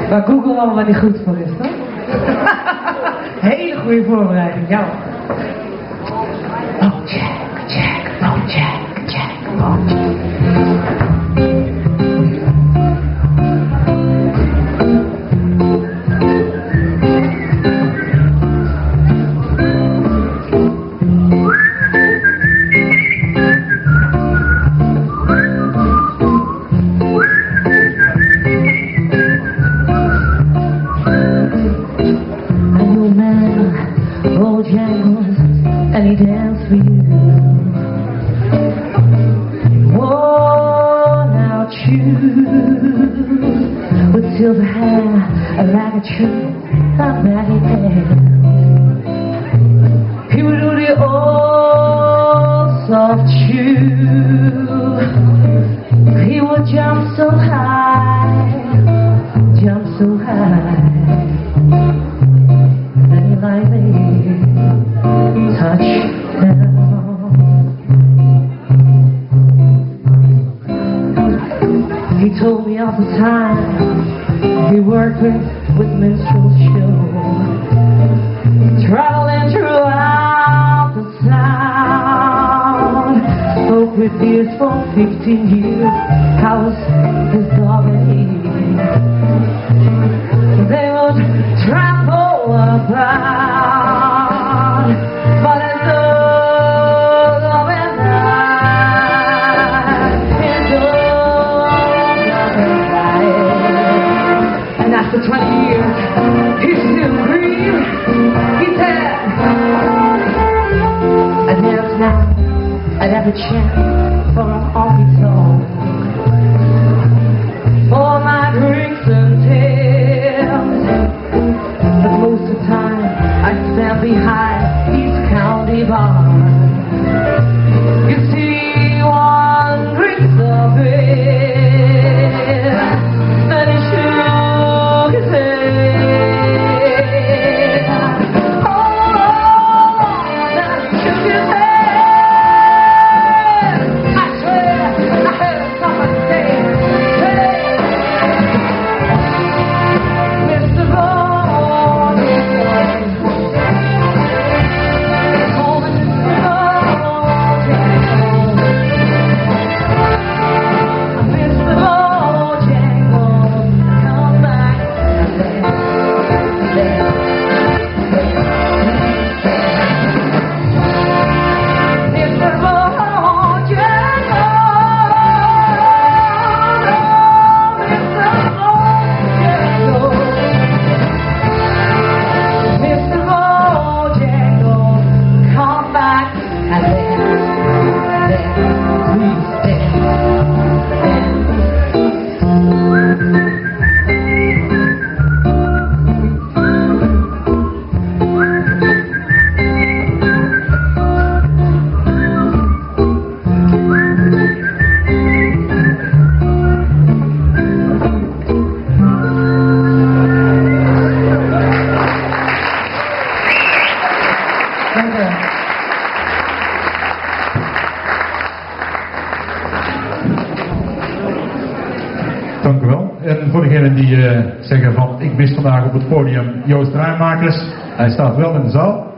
Waar Google allemaal niet goed voor is, toch? Hele goede voorbereiding, ja. Oh, check, check, oh, check, check, oh, check. And he danced for you. Worn out shoes with silver hair like a tree of maggie hair. He would do the old soft shoe. He would jump so high, jump so high. And he like me. He told me all the time he worked with minstrel show, traveling throughout the sound. Spoke with ears for 15 years. How was his dog and he? They would travel about, but I know love and life, and after 20 years, he's still green. He said, I never thought I'd have a chance for an honky tonk, for my drinks and tales. But most of the time, I stand behind these county bars. You see, one drinks of it, and he shook his head. Oh, that shook his head. I swear, I heard someone say, Mr. Boy, Dank u wel. En voor degenen die zeggen van ik mis vandaag op het podium Joost Rijmakers, hij staat wel in de zaal.